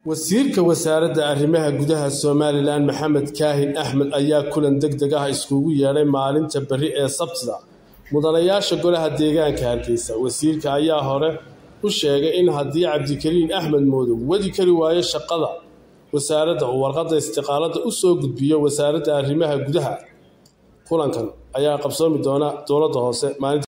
wasiirka wasaaradda arrimaha gudaha Soomaaliland Maxamed Kaahin Axmed ayaa kulan degdeg ah iskugu yeeray maalinta bari ee Sabtida mudanayaasha golaha deegaanka Hargeysa. Wasiirka ayaa hore u sheegay in haddii Cabdikariin Axmed Moodo wadi kari waayo shaqada wasaaradda oo warqadda istiqaalada u soo gudbiyo wasaaradda arrimaha gudaha. Kulankan ayaa qabsoomi doona dowladda hoose maalinta